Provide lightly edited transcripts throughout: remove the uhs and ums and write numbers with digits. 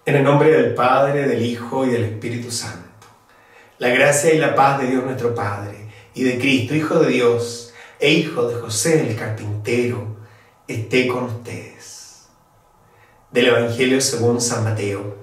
En el nombre del Padre, del Hijo y del Espíritu Santo. La gracia y la paz de Dios nuestro Padre y de Cristo, Hijo de Dios e Hijo de José el carpintero, esté con ustedes. Del Evangelio según San Mateo.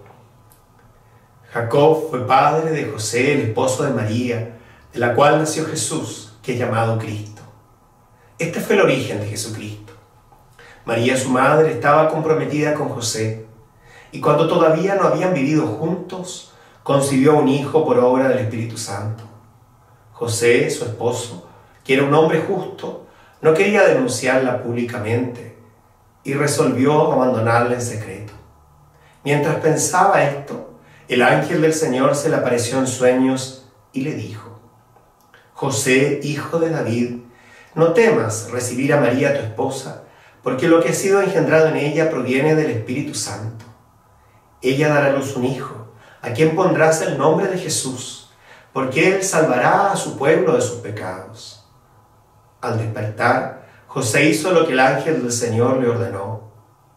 Jacob fue padre de José, el esposo de María, de la cual nació Jesús, que es llamado Cristo. Este fue el origen de Jesucristo. María, su madre, estaba comprometida con José, y cuando todavía no habían vivido juntos, concibió un hijo por obra del Espíritu Santo. José, su esposo, que era un hombre justo, no quería denunciarla públicamente y resolvió abandonarla en secreto. Mientras pensaba esto, el ángel del Señor se le apareció en sueños y le dijo: José, hijo de David, no temas recibir a María tu esposa, porque lo que ha sido engendrado en ella proviene del Espíritu Santo. Ella dará a luz un hijo, a quien pondrás el nombre de Jesús, porque él salvará a su pueblo de sus pecados. Al despertar, José hizo lo que el ángel del Señor le ordenó.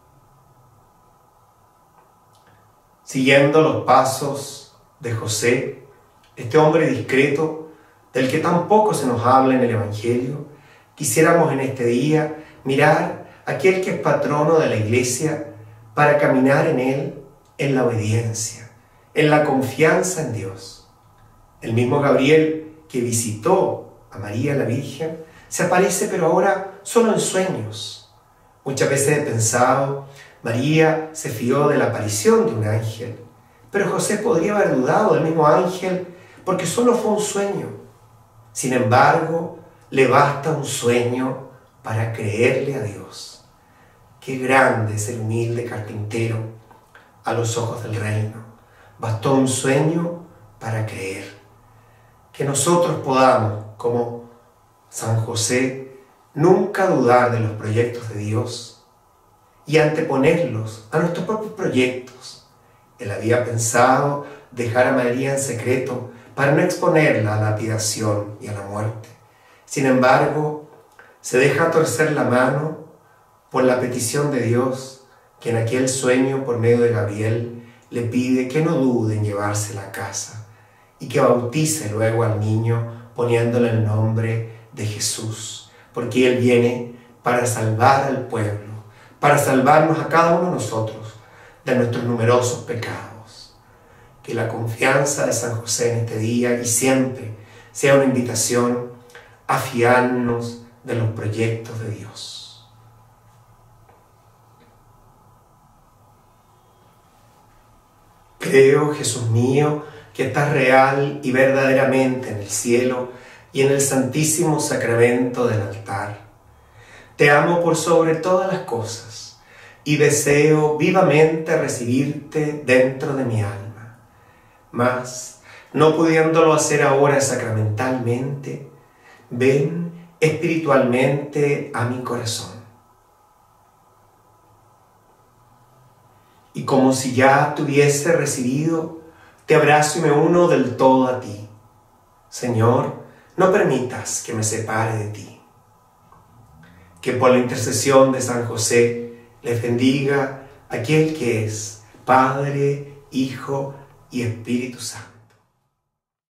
Siguiendo los pasos de José, este hombre discreto, del que tampoco se nos habla en el Evangelio, quisiéramos en este día mirar a aquel que es patrono de la Iglesia para caminar en él en la obediencia, en la confianza en Dios. El mismo Gabriel que visitó a María la Virgen se aparece, pero ahora solo en sueños. Muchas veces he pensado, María se fió de la aparición de un ángel, pero José podría haber dudado del mismo ángel porque solo fue un sueño. Sin embargo, le basta un sueño para creerle a Dios. Qué grande es el humilde carpintero a los ojos del reino. Bastó un sueño para creer. Que nosotros podamos, como San José, nunca dudar de los proyectos de Dios y anteponerlos a nuestros propios proyectos. Él había pensado dejar a María en secreto para no exponerla a la lapidación y a la muerte. Sin embargo, se deja torcer la mano por la petición de Dios, que en aquel sueño por medio de Gabriel le pide que no dude en llevársela a casa y que bautice luego al niño poniéndole el nombre de Jesús, porque Él viene para salvar al pueblo, para salvarnos a cada uno de nosotros de nuestros numerosos pecados. Que la confianza de San José en este día y siempre sea una invitación a fiarnos de los proyectos de Dios. Creo, Jesús mío, que estás real y verdaderamente en el cielo y en el santísimo sacramento del altar. Te amo por sobre todas las cosas y deseo vivamente recibirte dentro de mi alma. Mas, no pudiéndolo hacer ahora sacramentalmente, ven espiritualmente a mi corazón. Y como si ya te hubiese recibido, te abrazo y me uno del todo a ti. Señor, no permitas que me separe de ti. Que por la intercesión de San José les bendiga aquel que es Padre, Hijo y Espíritu Santo.